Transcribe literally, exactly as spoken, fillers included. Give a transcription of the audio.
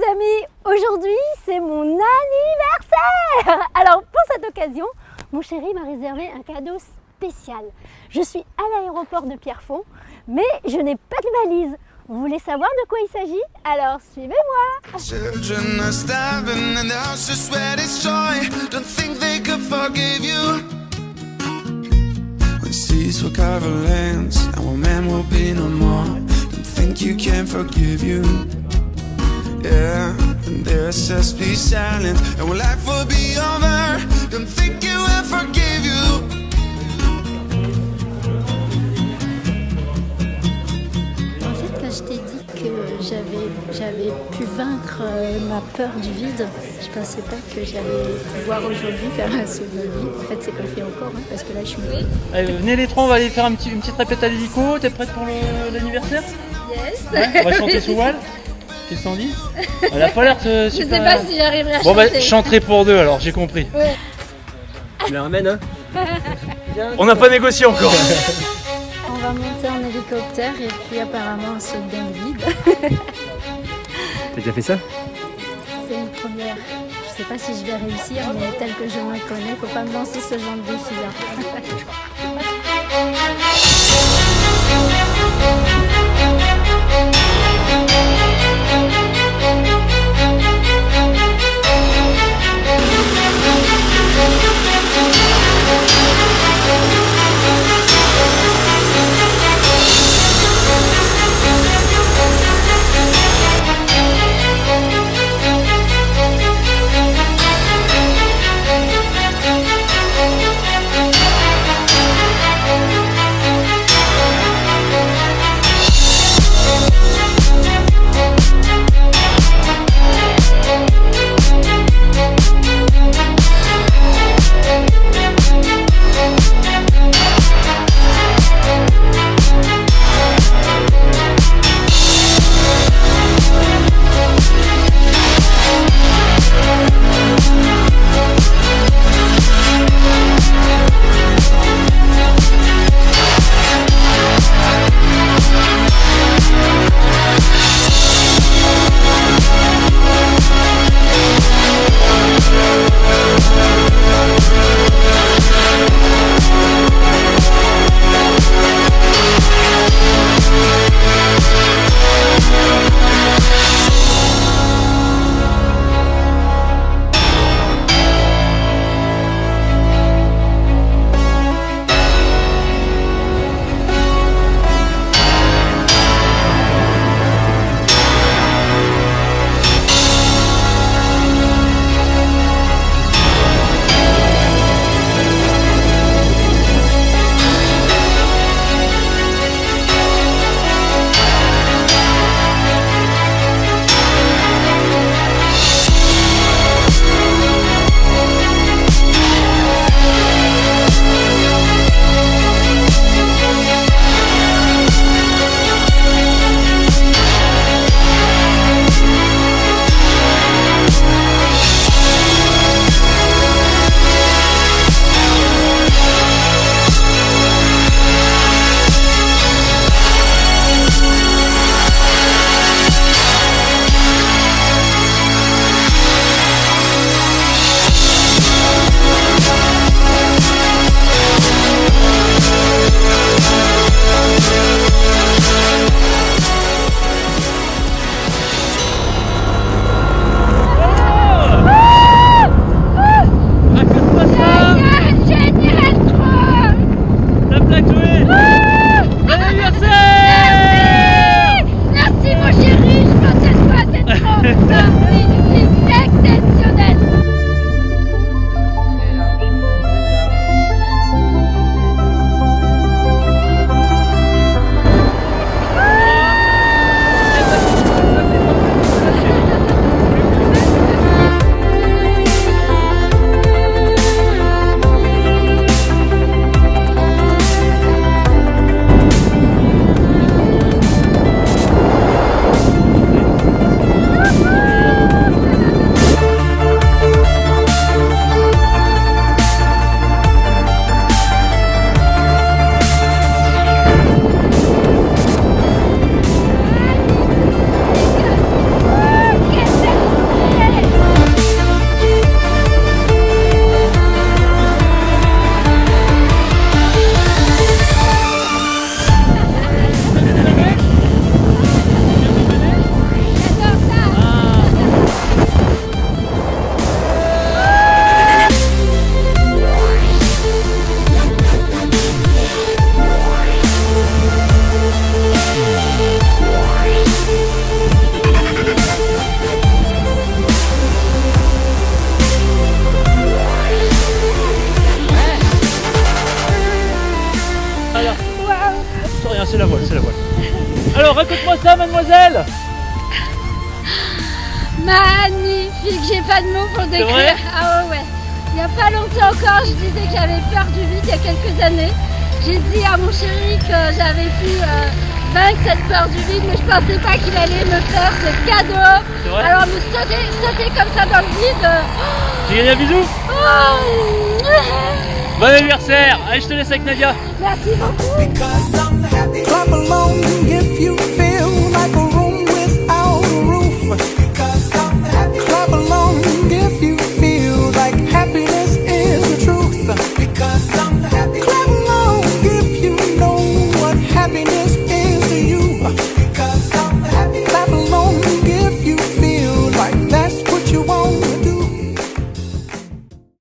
amis, aujourd'hui c'est mon anniversaire. Alors pour cette occasion, mon chéri m'a réservé un cadeau spécial. Je suis à l'aéroport de Pierrefonds, mais je n'ai pas de valise. Vous voulez savoir de quoi il s'agit? Alors suivez-moi. Children are starving and their hearts just sweat its joy. Don't think they could forgive you. When seas will cover lands and when men will be no more. Don't think you can forgive you. Yeah, and there says be silent and when life will be over. Don't think you will forgive you. Je t'ai dit que j'avais j'avais pu vaincre ma peur du vide. Je pensais pas que j'allais pouvoir aujourd'hui faire un saut de vie. En fait, c'est pas fait encore, hein, parce que là, je suis... Allez, venez les trois, on va aller faire un petit, une petite répète à l'hélico. T'es prête pour l'anniversaire? Yes. Ouais, on va chanter sous voile. Qu'est-ce qu'on dit? Elle a pas l'air de... Je sais pas si j'arriverai à bon, chanter. Bon bah, je chanterai pour deux alors, j'ai compris. Ouais. Tu la ramènes, hein? On n'a pas négocié encore. On va monter en hélicoptère et puis apparemment on saute dans le vide. T'as déjà fait ça? C'est une première. Je sais pas si je vais réussir, mais tel que je me connais, faut pas me lancer ce genre de défi-là. mademoiselle? Magnifique, j'ai pas de mots pour le C'est décrire. vrai? Ah ouais, ouais. Il n'y a pas longtemps encore, je disais que j'avais peur du vide il y a quelques années. J'ai dit à mon chéri que j'avais pu euh, vaincre cette peur du vide, mais je pensais pas qu'il allait me faire ce cadeau. C'est vrai? Alors me sauter, sauter comme ça dans le vide. euh, Tu gagnes un bisou? Oh. Bon anniversaire! Allez, je te laisse avec Nadia. Merci beaucoup. Because I'm happy. Clap along if you feel